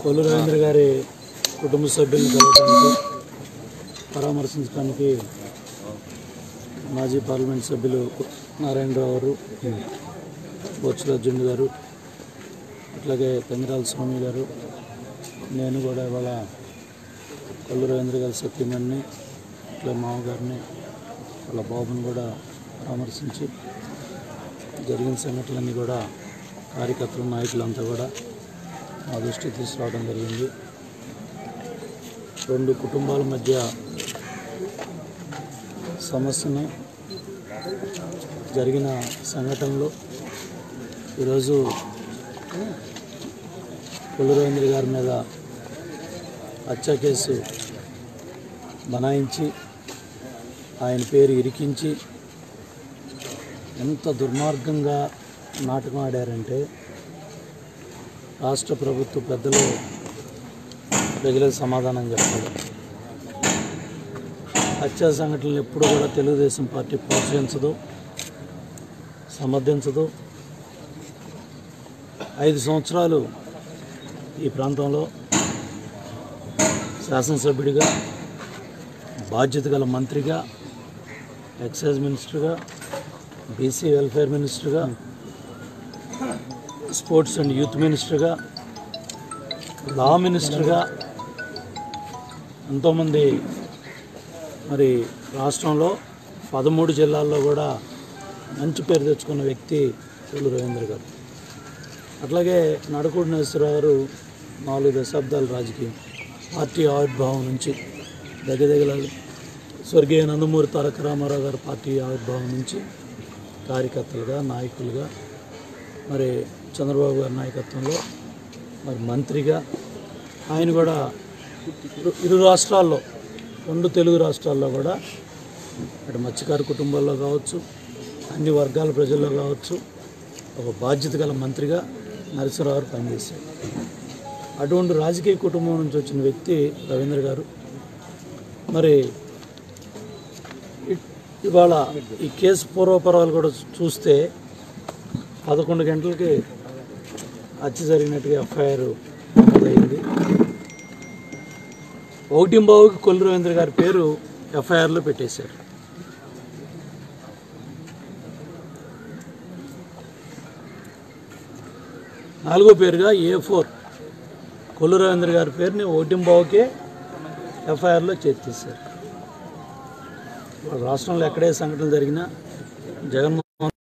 కొల్లు రవీంద్ర గారి కుటుంబ సభ్యులను కలవడానికి పరామర్శించడానికి మాజీ పార్లమెంట్ సభ్యులు నారాయణరావు గారు, బొత్స అర్జున్ గారు, అట్లాగే తంగిరాల స్వామి గారు, నేను కూడా ఇవాళ కొల్లు రవీంద్ర గారి సత్యమణిని, అట్లా మామగారిని, వాళ్ళ బాబుని కూడా పరామర్శించి జరిగిన సంఘటనలన్నీ కూడా కార్యకర్తలు, నాయకులంతా కూడా మా దృష్టికి తీసుకురావడం జరిగింది. రెండు కుటుంబాల మధ్య సమస్యను జరిగిన సంఘటనలో ఈరోజు కొల్లు రవీంద్ర గారి మీద హత్య కేసు బనాయించి ఆయన పేరు ఇరికించి ఎంత దుర్మార్గంగా నాటకం ఆడారంటే రాష్ట్ర ప్రభుత్వ పెద్దలు ప్రజలకు సమాధానం చెప్పాలి. హత్యా సంఘటనలు ఎప్పుడు కూడా తెలుగుదేశం పార్టీ ప్రోత్సహించదు, సమర్థించదు. 5 సంవత్సరాలు ఈ ప్రాంతంలో శాసనసభ్యుడిగా, బాధ్యత గల మంత్రిగా, ఎక్సైజ్ మినిస్టర్గా, బీసీ వెల్ఫేర్ మినిస్టర్గా, స్పోర్ట్స్ అండ్ యూత్ మినిస్టర్గా, లా మినిస్టర్గా ఎంతోమంది మరి రాష్ట్రంలో 13 జిల్లాల్లో కూడా మంచి పేరు తెచ్చుకున్న వ్యక్తి కొల్లు రవీంద్ర గారు. అట్లాగే నడకూడి నాగేశ్వరరావు గారు 4 దశాబ్దాల రాజకీయం, పార్టీ ఆవిర్భావం నుంచి దగ్గర స్వర్గీయ నందమూరి తారక రామారావు గారు పార్టీ ఆవిర్భావం నుంచి కార్యకర్తలుగా, నాయకులుగా, మరి చంద్రబాబు గారి నాయకత్వంలో మరి మంత్రిగా ఆయన కూడా ఇరు రాష్ట్రాల్లో, 2 తెలుగు రాష్ట్రాల్లో కూడా అటు మత్స్యకారు కుటుంబాల్లో కావచ్చు, అన్ని వర్గాల ప్రజల్లో కావచ్చు, ఒక బాధ్యత గల మంత్రిగా నరసింహరావు గారు పనిచేశారు. అటువంటి రాజకీయ కుటుంబం నుంచి వచ్చిన వ్యక్తి రవీంద్ర గారు. మరి ఇవాళ ఈ కేసు పూర్వపరాలు కూడా చూస్తే 11 గంటలకి హత్య జరిగినట్టుగా ఎఫ్ఐఆర్ నమోదైంది. 1:15కి కొల్లు రవీంద్ర గారి పేరు ఎఫ్ఐఆర్లో పెట్టేశారు. నాలుగో పేరుగా A4 కొల్లు రవీంద్ర గారి పేరుని 1:15కే ఎఫ్ఐఆర్లో చేర్చేశారు. రాష్ట్రంలో ఎక్కడే సంఘటన జరిగినా జగన్మోహన్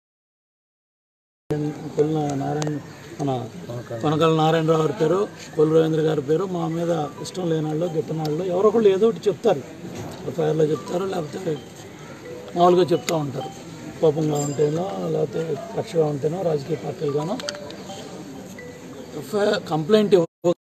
కొనకల నారాయణరావు గారి పేరు, కొల్లు రవీంద్ర గారి పేరు మా మీద ఇష్టం లేని వాళ్ళు, గిట్టని వాళ్ళు ఎవరో ఒకళ్ళు ఏదో ఒకటి చెప్తారు, ఎఫ్ఐఆర్లో చెప్తారు, లేకపోతే మామూలుగా చెప్తూ ఉంటారు. కోపంగా ఉంటేనో, లేకపోతే కక్షగా ఉంటేనో, రాజకీయ పార్టీలుగానో కంప్లైంట్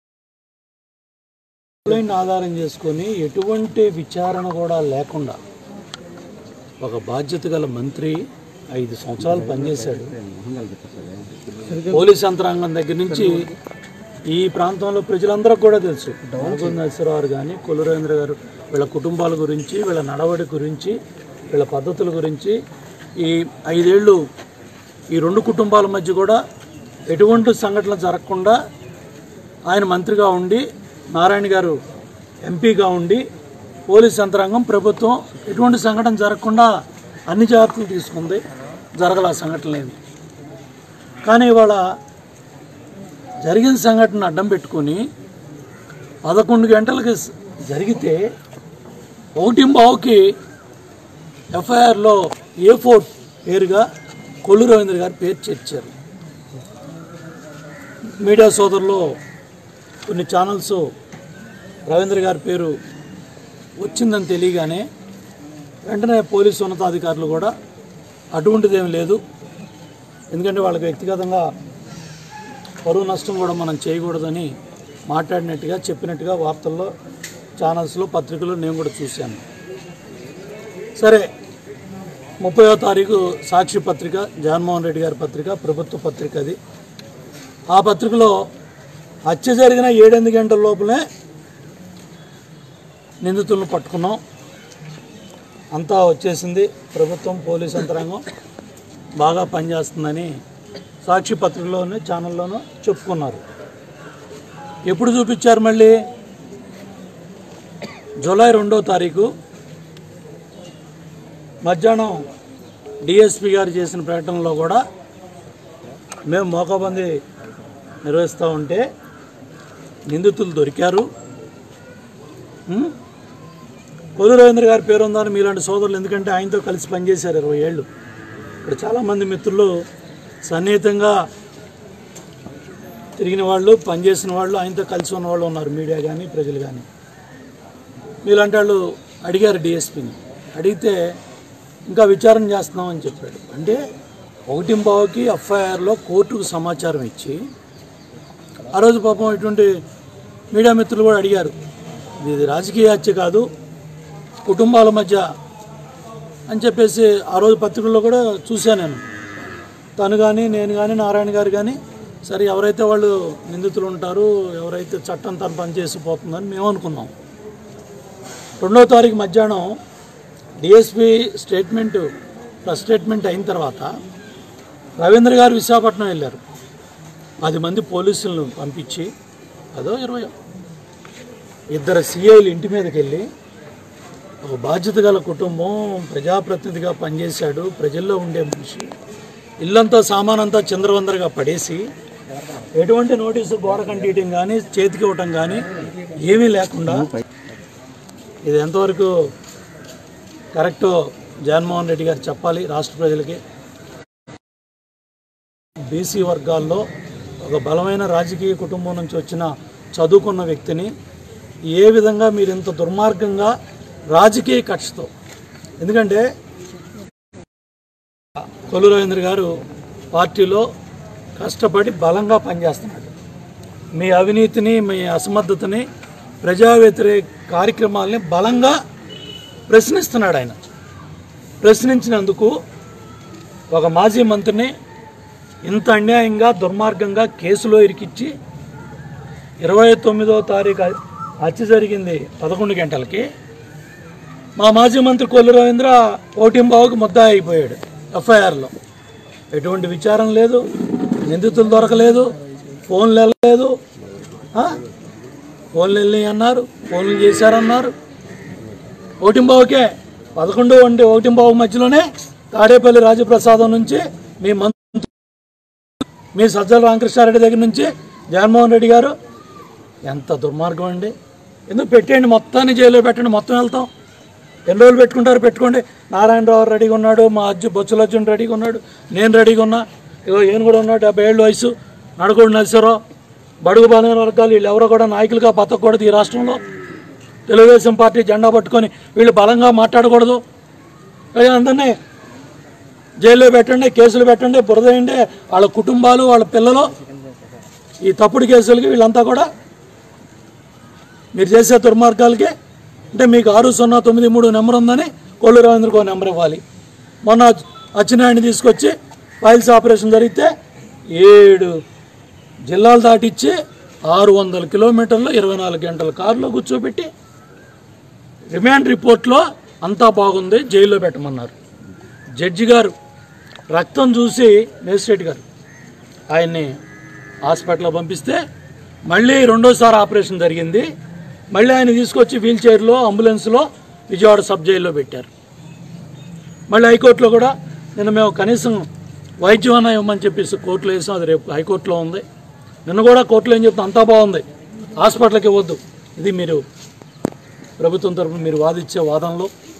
ఆధారం చేసుకొని ఎటువంటి విచారణ కూడా లేకుండా ఒక బాధ్యత గల మంత్రి 5 సంవత్సరాలు పనిచేశాడు. పోలీస్ యంత్రాంగం దగ్గర నుంచి ఈ ప్రాంతంలో ప్రజలందరూ కూడా తెలుసు. నడకూడి నాగేశ్వరరావు కానీ, కొల్లు రవీంద్ర గారు, వీళ్ళ కుటుంబాల గురించి, వీళ్ళ నడవడి గురించి, వీళ్ళ పద్ధతుల గురించి ఈ 5 ఏళ్ళు ఈ 2 కుటుంబాల మధ్య కూడా ఎటువంటి సంఘటనలు జరగకుండా ఆయన మంత్రిగా ఉండి, నారాయణ గారు ఎంపీగా ఉండి, పోలీస్ యంత్రాంగం, ప్రభుత్వం ఎటువంటి సంఘటన జరగకుండా అన్ని జాగ్రత్తలు తీసుకుంది. జరగల సంఘటనలేమి. కానీ ఇవాళ జరిగిన సంఘటన అడ్డం పెట్టుకొని 11 గంటలకి జరిగితే 1:15కి ఎఫ్ఐఆర్లో A4 పేరుగా కొల్లు రవీంద్ర గారి పేరు చేర్చారు. మీడియా సోదరులు కొన్ని ఛానల్స్ రవీంద్ర గారి పేరు వచ్చిందని తెలియగానే వెంటనే పోలీసు ఉన్నతాధికారులు కూడా అటువంటిదేమీ లేదు, ఎందుకంటే వాళ్ళకి వ్యక్తిగతంగా పరువు నష్టం కూడా మనం చేయకూడదని మాట్లాడినట్టుగా, చెప్పినట్టుగా వార్తల్లో, ఛానల్స్లో, పత్రికల్లో నేను కూడా చూశాను. సరే, 30వ తారీఖు సాక్షి పత్రిక, జగన్మోహన్ రెడ్డి గారి పత్రిక, ప్రభుత్వ పత్రిక అది. ఆ పత్రికలో హత్య జరిగిన 7-8 గంటల లోపలే నిందితులను పట్టుకున్నాం, అంతా వచ్చేసింది, ప్రభుత్వం, పోలీస్ యంత్రాంగం బాగా పనిచేస్తుందని సాక్షి పత్రికలోనే, ఛానల్లోనూ చెప్పుకున్నారు. ఎప్పుడు చూపించారు? మళ్ళీ జూలై 2వ తారీఖు మధ్యాహ్నం డిఎస్పీ గారు చేసిన ప్రకటనలో కూడా మేము మోకాబందీ నిర్వహిస్తూ ఉంటే నిందితులు దొరికారు. కొల్లు రవీంద్ర గారి పేరు ఉందని మీలాంటి సోదరులు, ఎందుకంటే ఆయనతో కలిసి పనిచేశారు 20 ఏళ్ళు. ఇక్కడ చాలామంది మిత్రులు సన్నిహితంగా తిరిగిన వాళ్ళు, పనిచేసిన వాళ్ళు, ఆయనతో కలిసి ఉన్న వాళ్ళు ఉన్నారు, మీడియా కానీ ప్రజలు కానీ. మీలాంటి వాళ్ళు అడిగారు డిఎస్పీని. అడిగితే ఇంకా విచారణ చేస్తున్నామని చెప్పాడు. అంటే 1:15కి ఎఫ్ఐఆర్లో కోర్టుకు సమాచారం ఇచ్చి, ఆ రోజు పాపం ఇటువంటి మీడియా మిత్రులు కూడా అడిగారు, ఇది రాజకీయ హత్య కాదు, కుటుంబాల మధ్య అని చెప్పేసి ఆ రోజు పత్రికల్లో కూడా చూశాను నేను. తను కానీ నేను కానీ నారాయణ గారు కానీ సరే ఎవరైతే వాళ్ళు నిందితులు ఉంటారో, ఎవరైతే చట్టం తను పనిచేసిపోతుందని మేము అనుకున్నాం. 2వ తారీఖు మధ్యాహ్నం డిఎస్పీ ప్రెస్ స్టేట్మెంట్ అయిన తర్వాత రవీంద్ర గారు విశాఖపట్నం వెళ్ళారు. 10 మంది పోలీసులను పంపించి, అదో 20 2 సిఐలు ఇంటి మీదకి వెళ్ళి, ఒక బాధ్యత గల కుటుంబం, ప్రజాప్రతినిధిగా పనిచేశాడు, ప్రజల్లో ఉండే మనిషి, ఇల్లంతా సామానంతా చిందరవందరగా పడేసి, ఎటువంటి నోటీసు గోడ కంటీయటం కానీ చేతికి ఇవ్వటం కానీ ఏమీ లేకుండా, ఇది ఎంతవరకు కరెక్టో జగన్మోహన్ రెడ్డి గారు చెప్పాలి రాష్ట్ర ప్రజలకి. బీసీ వర్గాల్లో ఒక బలమైన రాజకీయ కుటుంబం నుంచి వచ్చిన చదువుకున్న వ్యక్తిని ఏ విధంగా మీరు ఇంత దుర్మార్గంగా రాజకీయ కక్షతో, ఎందుకంటే కొల్లు రవీంద్ర గారు పార్టీలో కష్టపడి బలంగా పనిచేస్తున్నాడు. మీ అవినీతిని, మీ అసమర్థతని, ప్రజా వ్యతిరేక కార్యక్రమాలని బలంగా ప్రశ్నిస్తున్నాడు. ఆయన ప్రశ్నించినందుకు ఒక మాజీ మంత్రిని ఇంత అన్యాయంగా దుర్మార్గంగా కేసులో ఇరికిచ్చి 29వ తారీఖు హత్య జరిగింది 11 గంటలకి. మా మాజీ మంత్రి కొల్లు రవీంద్ర 1:15కి ముద్దాయి అయిపోయాడు. ఎఫ్ఐఆర్లో ఎటువంటి విచారం లేదు, నిందితులు దొరకలేదు, ఫోన్లు వెళ్ళలేదు, ఫోన్లు వెళ్ళి అన్నారు, ఫోన్లు చేశారన్నారు. 1:15కే 11 అంటే 1:15 మధ్యలోనే తాడేపల్లి రాజప్రసాదం నుంచి మీ సజ్జల రామకృష్ణారెడ్డి దగ్గర నుంచి జగన్మోహన్ రెడ్డి గారు, ఎంత దుర్మార్గం అండి. ఎందుకు పెట్టేయండి, మొత్తాన్ని జైల్లో పెట్టండి, మొత్తం వెళ్తాం. ఎన్ని రోజులు పెట్టుకుంటారు పెట్టుకోండి. నారాయణరావు రెడీగా ఉన్నాడు, మా బొత్స అర్జున్ రెడీగా ఉన్నాడు, నేను రెడీగా ఉన్నా, ఈయన కూడా ఉన్నాడు, 70 ఏళ్ళ వయసు, నడకూడు నరసరావు, బడుగు బలమైన వర్గాలు, వీళ్ళు ఎవరో కూడా నాయకులుగా బతకూడదు ఈ రాష్ట్రంలో. తెలుగుదేశం పార్టీ జెండా పట్టుకొని వీళ్ళు బలంగా మాట్లాడకూడదు. అందరినీ జైల్లో పెట్టండి, కేసులు పెట్టండి, బురదేయండి. వాళ్ళ కుటుంబాలు, వాళ్ళ పిల్లలు ఈ తప్పుడు కేసులకి వీళ్ళంతా కూడా మీరు చేసే దుర్మార్గాలకి. అంటే మీకు 6093 నెంబర్ ఉందని కొల్లు రవీంద్రకు నెంబర్ ఇవ్వాలి. మొన్న అచ్చెన్నాయుడిని తీసుకొచ్చి ఫైల్స్ ఆపరేషన్ జరిగితే 7 జిల్లాలు దాటిచ్చి 600 కిలోమీటర్లు 24 గంటల కారులో కూర్చోబెట్టి రిమాండ్ రిపోర్ట్లో అంతా బాగుంది, జైల్లో పెట్టమన్నారు. జడ్జి గారు రక్తం చూసి మేజిస్ట్రేట్ గారు ఆయన్ని హాస్పిటల్లో పంపిస్తే మళ్ళీ 2వసారి ఆపరేషన్ జరిగింది. మళ్ళీ ఆయన తీసుకొచ్చి వీల్ చైర్లో, అంబులెన్స్లో విజయవాడ సబ్ జైల్లో పెట్టారు. మళ్ళీ హైకోర్టులో కూడా నిన్న మేము కనీసం వైద్యం ఇవ్వమని చెప్పేసి కోర్టులో వేసాం, అది రేపు హైకోర్టులో ఉంది. నిన్న కూడా కోర్టులో ఏం చెప్తాం, అంతా బాగుంది, హాస్పిటల్కి ఇవ్వద్దు. ఇది మీరు ప్రభుత్వం తరఫున మీరు వాదించే వాదనలో